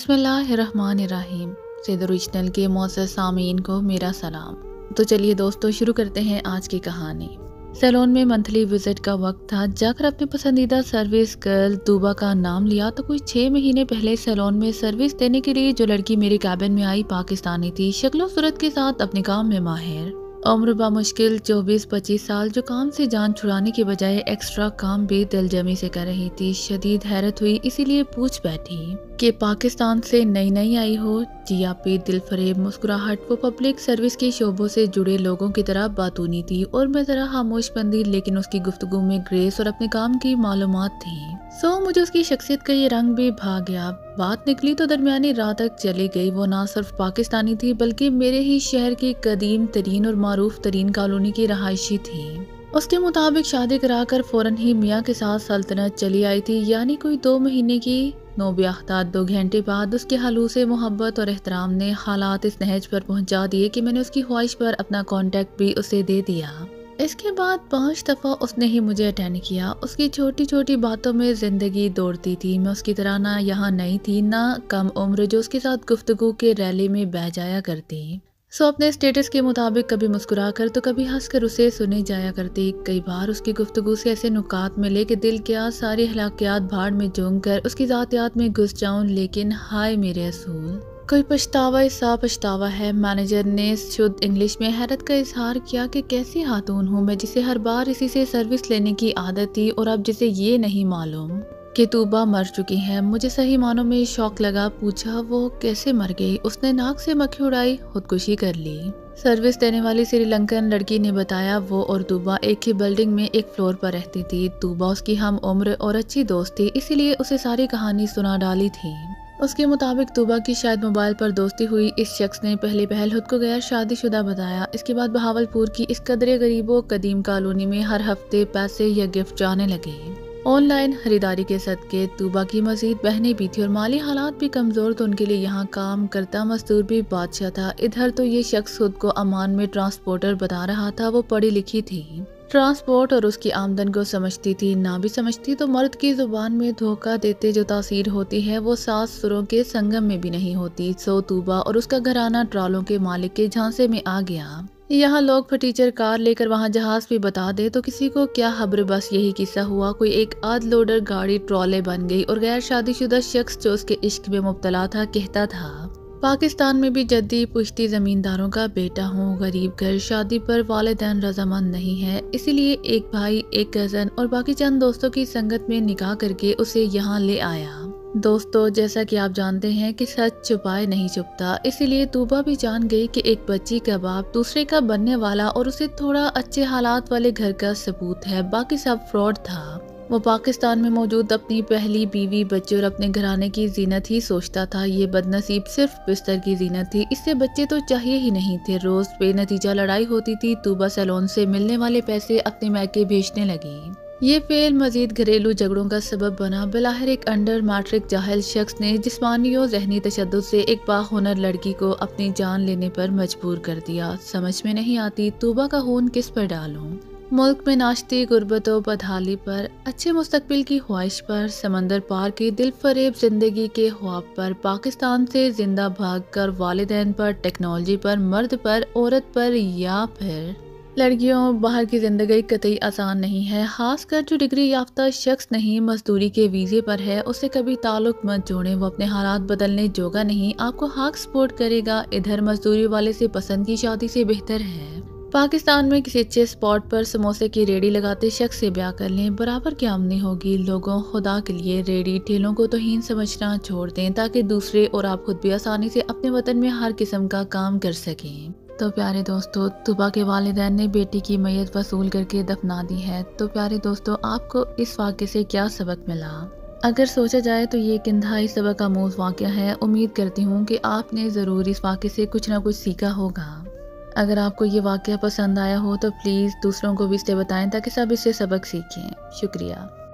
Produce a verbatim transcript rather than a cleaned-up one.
बिस्मिल्लाहिर्रहमानिर्रहीम। सैद ओरिजिनल के मोअज़्ज़ज़ सामीन को मेरा सलाम। तो चलिए दोस्तों, शुरू करते हैं आज की कहानी। सैलून में मंथली विजिट का वक्त था। जाकर अपने पसंदीदा सर्विस गर्ल तूबा का नाम लिया तो कुछ छः महीने पहले सैलून में सर्विस देने के लिए जो लड़की मेरे कैबिन में आई पाकिस्तानी थी, शक्लो सूरत के साथ, अपने काम में माहिर, उम्र बामुश्किल चौबीस पच्चीस साल, जो काम से जान छुड़ाने के बजाय एक्स्ट्रा काम भी दिलजमी से कर रही थी। शदीद हैरत हुई, इसीलिए पूछ बैठी कि पाकिस्तान से नई नई आई हो। जिया पे दिल फरेब मुस्कुराहट, वो पब्लिक सर्विस के शोबों से जुड़े लोगों की तरह बातूनी थी और मैं जरा खामोश बंदी, लेकिन उसकी गुफ्तगू में ग्रेस और अपने काम की मालूमात थी। सो मुझे उसकी शख्सियत का ये रंग भी भा गया। बात निकली तो दरमियानी रात तक चली गई। वो ना सिर्फ पाकिस्तानी थी बल्कि मेरे ही शहर की कदीम तरीन और मारूफ तरीन कॉलोनी की रहायशी थी। उसके मुताबिक शादी कराकर फौरन ही मियाँ के साथ सल्तनत चली आई थी, यानी कोई दो महीने की नोबियाख्ता। दो घंटे बाद उसके हलू से मोहब्बत और एहतराम ने हालात इस नहज पर पहुंचा दिए कि मैंने उसकी ख्वाहिश पर अपना कांटेक्ट भी उसे दे दिया। इसके बाद पांच दफ़ा उसने ही मुझे अटेंड किया। उसकी छोटी छोटी बातों में ज़िंदगी दौड़ती थी। मैं उसकी तरह ना यहाँ नई थी ना कम उम्र जो उसके साथ गुफ्तगू के रैली में बह जाया करती। सो अपने स्टेटस के मुताबिक कभी मुस्कुरा कर तो कभी हंस कर उसे सुने जाया करती। कई बार उसकी गुफ्तगू से ऐसे नुकात मिले कि दिल क्या सारी हलाकियात भाड़ में झोंक कर उसकी ज़ातियात में घुस जाऊं, लेकिन हाय मेरे असूल, कोई पछतावा सा पछतावा है। मैनेजर ने शुद्ध इंग्लिश में हैरत का इजहार किया कि कैसी खातून हूँ मैं, जिसे हर बार इसी से सर्विस लेने की आदत थी और अब जिसे ये नहीं मालूम कि तूबा मर चुकी है। मुझे सही मानों में शौक लगा। पूछा वो कैसे मर गई? उसने नाक से मक्खी उड़ाई, खुदकुशी कर ली। सर्विस देने वाली श्रीलंकन लड़की ने बताया वो और तूबा एक ही बिल्डिंग में एक फ्लोर पर रहती थी। तूबा उसकी हम उम्र और अच्छी दोस्त थी, इसीलिए उसे सारी कहानी सुना डाली थी। उसके मुताबिक तूबा की शायद मोबाइल पर दोस्ती हुई। इस शख्स ने पहले पहल खुद को गैर शादीशुदा बताया। इसके बाद बहावलपुर की इस कदरे गरीबों कदीम कॉलोनी में हर हफ्ते पैसे या गिफ्ट जाने लगे। ऑनलाइन खरीदारी के सदके तूबा की मजीद बहनें भी थी और माली हालात भी कमज़ोर, तो उनके लिए यहाँ काम करता मजदूर भी बादशाह था। इधर तो ये शख्स खुद को अमान में ट्रांसपोर्टर बता रहा था। वो पढ़ी लिखी थी, ट्रांसपोर्ट और उसकी आमदन को समझती थी। ना भी समझती तो मर्द की जुबान में धोखा देते जो तासीर होती है वो सास सुरों के संगम में भी नहीं होती। सो तूबा और उसका घराना ट्रालों के मालिक के झांसे में आ गया। यहाँ लोग फटीचर कार लेकर वहाँ जहाज भी बता दे तो किसी को क्या खबर। बस यही किस्सा हुआ। कोई एक आध लोडर गाड़ी ट्रॉले बन गई और गैर शादीशुदा शख्स जो उसके इश्क में मुब्तला था कहता था पाकिस्तान में भी जद्दी पुश्ती जमींदारों का बेटा हूँ, गरीब घर, शादी पर वालिदैन रजामंद नहीं है, इसीलिए एक भाई एक कज़न और बाकी चंद दोस्तों की संगत में निकाह करके उसे यहाँ ले आया। दोस्तों, जैसा कि आप जानते हैं कि सच छुपाए नहीं छुपता, इसीलिए तूबा भी जान गई कि एक बच्ची का बाप दूसरे का बनने वाला और उसे थोड़ा अच्छे हालात वाले घर का सबूत है, बाकी सब फ्रॉड था। वो पाकिस्तान में मौजूद अपनी पहली बीवी, बच्चे और अपने घराने की जीनत ही सोचता था। ये बदनसीब सिर्फ बिस्तर की जीनत थी, इससे बच्चे तो चाहिए ही नहीं थे। रोज बेनतीजा लड़ाई होती थी। तूबा सैलून से मिलने वाले पैसे अपने मैके भेजने लगी। ये फेल मजीद घरेलू झगड़ों का सबब बना। बिलाहिर एक अंडर मैट्रिक जाहिल शख्स ने जिस्मानी और जहनी तशद्दुद से एक बाहुनर लड़की को अपनी जान लेने पर मजबूर कर दिया। समझ में नहीं आती तूबा का खून किस पर डालूं। मुल्क में नाश्ती गुर्बत व बदहाली पर, अच्छे मुस्तकबिल की ख्वाहिश पर, समंदर पार की दिल फरेब जिंदगी के ख्वाब पर, पाकिस्तान से जिंदा भाग कर वालिदैन पर, टेक्नोलॉजी पर, मर्द पर, औरत पर, या फिर लड़कियों। बाहर की जिंदगी कतई आसान नहीं है, खासकर जो डिग्री याफ्ता शख्स नहीं, मजदूरी के वीज़े पर है, उससे कभी ताल्लुक मत जोड़ें। वो अपने हालात बदलने जोगा नहीं, आपको हाक सपोर्ट करेगा। इधर मजदूरी वाले से पसंद की शादी से बेहतर है पाकिस्तान में किसी अच्छे स्पॉट पर समोसे की रेडी लगाते शख्स से ब्याह कर लें, बराबर की आमदनी होगी। लोगों, खुदा के लिए रेडी ठेलों को तौहीन समझना छोड़ दें ताकि दूसरे और आप खुद भी आसानी से अपने वतन में हर किस्म का काम कर सकें। तो प्यारे दोस्तों, तूबा के वालिदैन ने बेटी की मैयत वसूल करके दफना दी है। तो प्यारे दोस्तों, आपको इस वाक़े से क्या सबक मिला? अगर सोचा जाए तो ये एक इंतहाई सबक आमूज़ वाक़या है। उम्मीद करती हूँ कि आपने ज़रूर इस वाक़े से कुछ ना कुछ सीखा होगा। अगर आपको ये वाक़या पसंद आया हो तो प्लीज़ दूसरों को भी इसे बताएं ताकि सब इससे सबक सीखें। शुक्रिया।